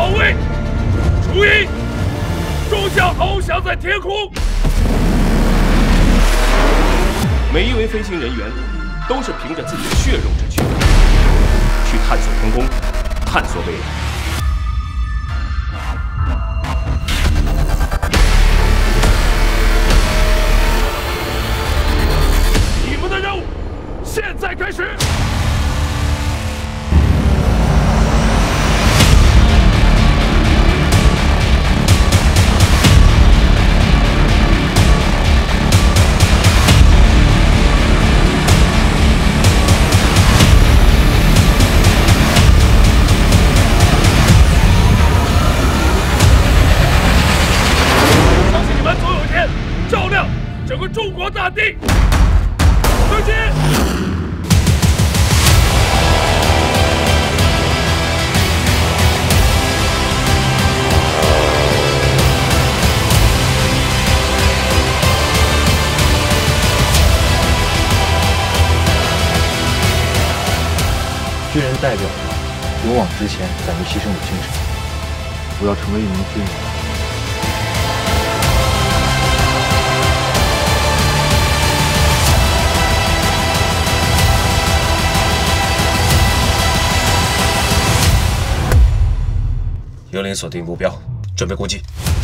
保卫。注意，众将翱翔在天空。 每一位飞行人员都是凭着自己的血肉之躯，去探索天空，探索未来。 现在开始！相信你们总有一天照亮整个中国大地。对接。 军人代表着勇往直前、敢于牺牲的精神。我要成为一名军人。 幽灵锁定目标，准备攻击。